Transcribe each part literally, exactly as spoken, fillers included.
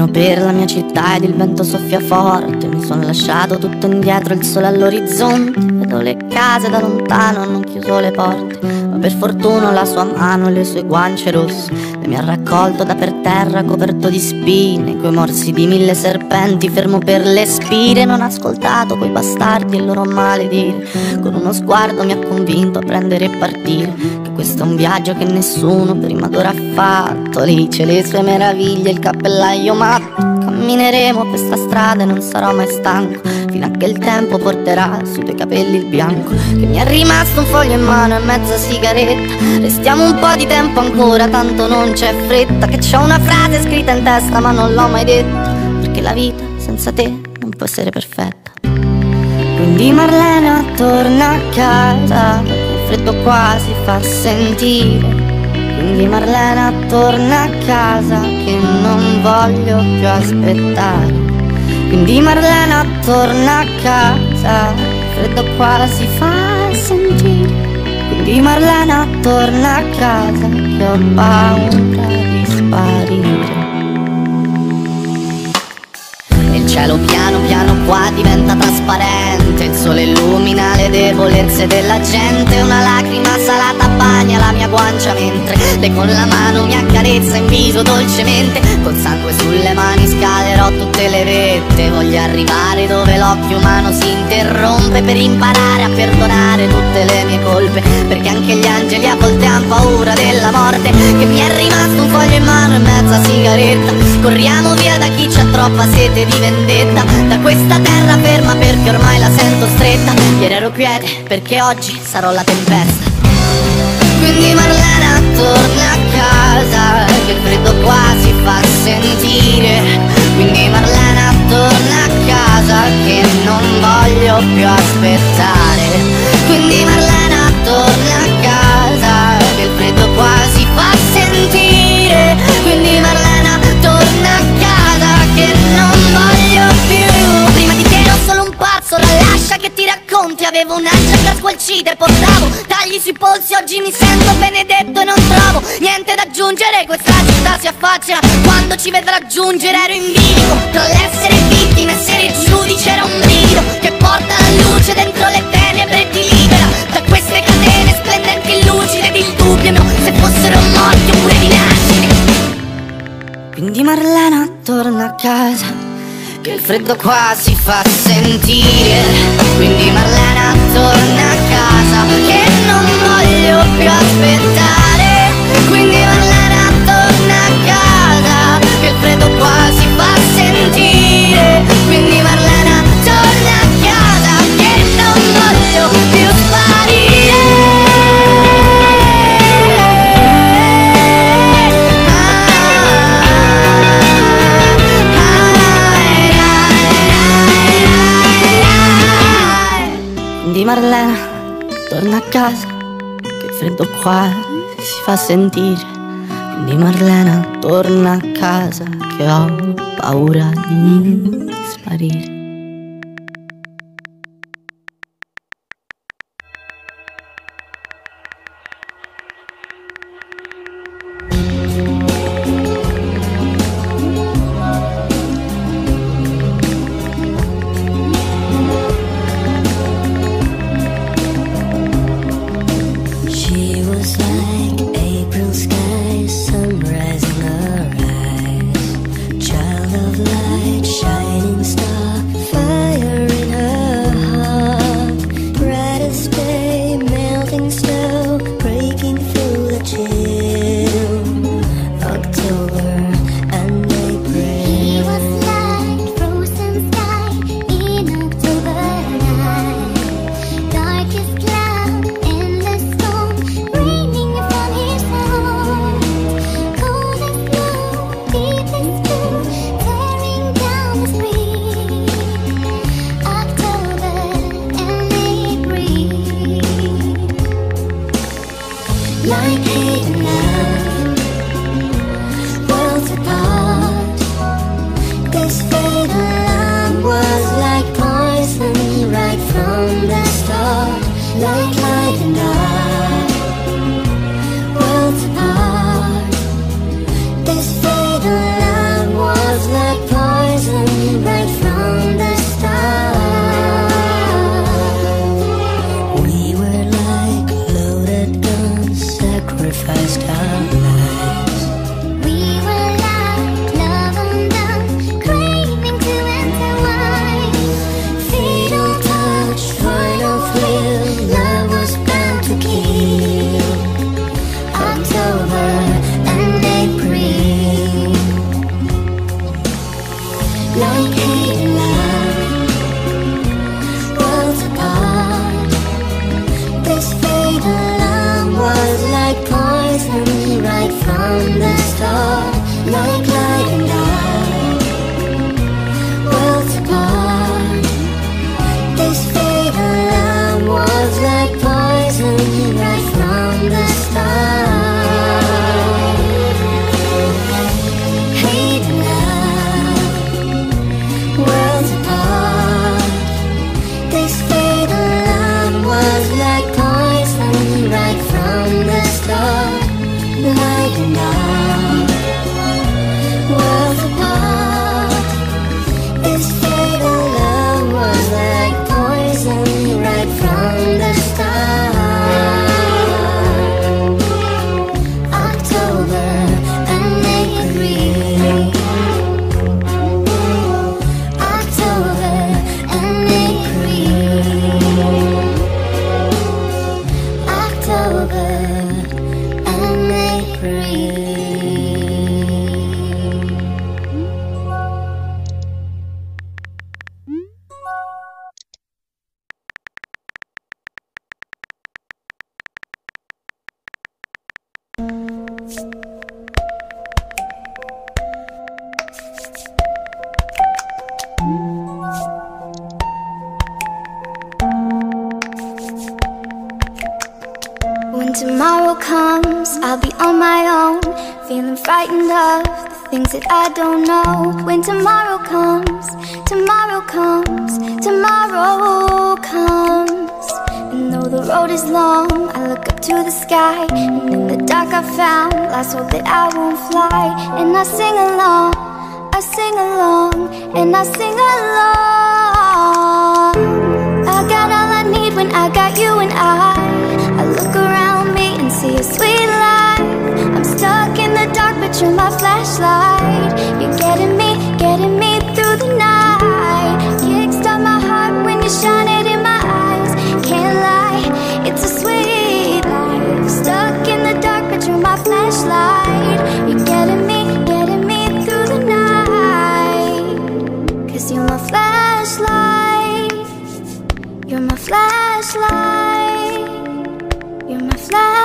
Cammino per la mia città ed il vento soffia forte. Mi sono lasciato tutto indietro, il sole all'orizzonte. Vedo le case da lontano, hanno chiuso le porte, ma per fortuna la sua mano e le sue guance rosse e mi ha raccolto da per terra coperto di spine, coi morsi di mille serpenti, fermo per le spire. Non ho ascoltato quei bastardi e il loro maledire. Con uno sguardo mi ha convinto a prendere e partire, che questo è un viaggio che nessuno prima d'ora ha fatto. Lì c'è le sue meraviglie, il cappellaio matto. Cammineremo per questa strada e non sarò mai stanco, fino a che il tempo porterà sui tuoi capelli il bianco. Che mi è rimasto un foglio in mano e mezza sigaretta. Restiamo un po' di tempo ancora, tanto non c'è fretta. Che c'ho una frase scritta in testa ma non l'ho mai detta, perché la vita senza te non può essere perfetta. Quindi Marlena torna a casa, il freddo qua si fa sentire. Quindi Marlena torna a casa, che non voglio più aspettare. Quindi Marlena torna a casa, il freddo qua si fa sentire. Quindi Marlena torna a casa, che ho paura di sparire. Il cielo piano piano qua diventa trasparente, il sole illumina le debolezze della gente. Una lacrima salata bagna la mia guancia mentre lei con la mano mi accarezza in viso dolcemente. Col sangue sulle mani scalerò tutte le vette, voglio arrivare dove l'occhio umano si interrompe, per imparare a perdonare tutte le mie colpe, perché anche gli angeli a volte hanno paura della morte. Che mi è rimasto un foglio in mano e mezza sigaretta. Corriamo via da chi c'ha troppa sete di vendetta, da questa terra ferma perché ormai la sento stretta. Ieri ero quiete perché oggi sarò la tempesta. Quindi Marlena torna a casa, che il freddo qua si fa sentire. Quindi Marlena torna a casa, che non voglio più aspettare. Quindi Marlena torna a casa, che il freddo qua si fa sentire. Quindi Marlena torna a casa, che non voglio più. Prima di te ero solo un pazzo, lascia che ti racconti. Avevo un'ansia squalcita e portavo tagli sui polsi. Oggi mi sento benedetto e non trovo niente da aggiungere. Questa città si affaccia quando ci vedrà giungere. Ero in bilico tra l'essere vittima e essere giudice. Era un brivido che porta la luce dentro le tenebre e ti libera da queste catene splendenti, lucide ed il dubbio mio se fossero morti oppure di nascite. Quindi Marlena torna a casa, che il freddo qua si fa sentire. Quindi Marlena torna a casa, che non voglio più aspettare. Quindi Marlena torna a casa, che il freddo qua si fa sentire. Quindi Marlena torna a casa, che non voglio più sparire. Quindi Marlena torna a casa, che il freddo qua si fa sentire. Quindi Marlena torna a casa, che ho paura di sparire. This fatal line was like over and make room. When tomorrow comes, I'll be on my own, feeling frightened of the things that I don't know. When tomorrow comes, tomorrow comes, tomorrow comes. And though the road is long, I look up to the sky, and in the dark I found lost hope that I won't fly. And I sing along, I sing along, and I sing along. I got all I need when I got you and I I look around me and see a sweet life. I'm stuck in the dark, but you're my flashlight. You're getting me, getting me through the night. Kickstart my heart when you shine it in my eyes. Can't lie, it's a sweet life. Stuck in the dark, but you're my flashlight. You're getting me, getting me through the night. Cause you're my flashlight. You're my flashlight. You're my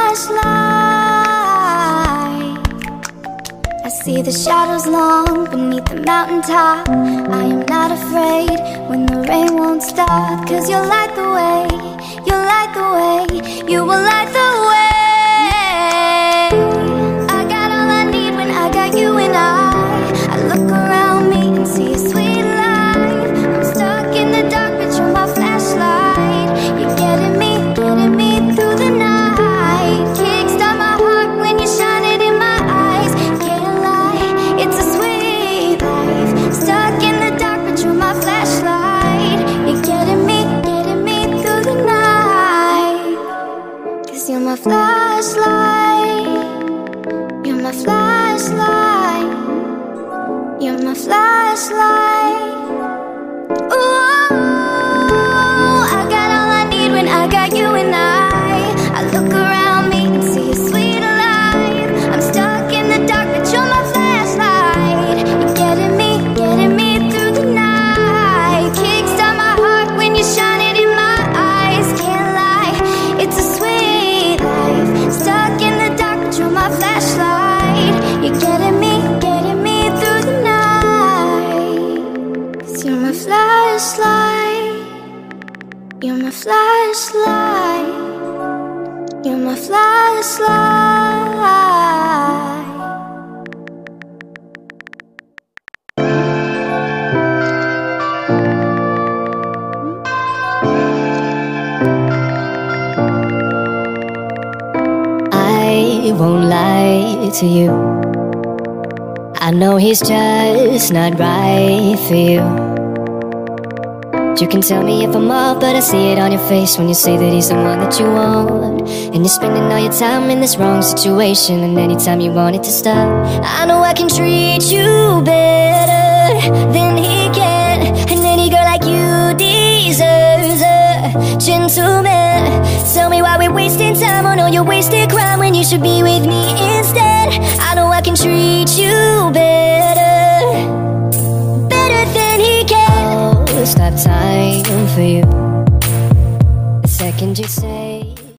flashlight. I see the shadows long beneath the mountaintop. I am not afraid when the rain won't stop. Cause you'll light the way, you'll light the way, you will light the way. I got all I need when I got you and I I look around me and see a sweet life. I'm stuck in the dark, but you're my flashlight. You're getting me, getting me through the night. Kickstart my heart when you shine it in my eyes. Can't lie, it's a sweet life. Stuck in the dark, but you're my flashlight. You're getting me, getting me through the night. Cause you're my flashlight. You're my flashlight. You're my flashlight. Ooh, I got all I need when I got you and I I look around me and see a sweet life. I'm stuck in the dark, but you're my flashlight. You're getting me, getting me through the night. Kickstart my heart when you shine it in my eyes. Can't lie, it's a sweet life. Stuck in the dark, but you're my flashlight. You're getting me, getting me through the night. Cause you're my flashlight. You're my flashlight. You're my flashlight. I won't lie to you. I know he's just not right for you. You can tell me if I'm off, but I see it on your face when you say that he's the one that you want. And you're spending all your time in this wrong situation, and anytime you want it to stop, I know I can treat you better than he can. And any girl like you deserves a gentleman. Tell me why we're wasting time on all your wasted crime when you should be with me instead. I know I can treat you better, better than he can. Oh, stop time for you the second you say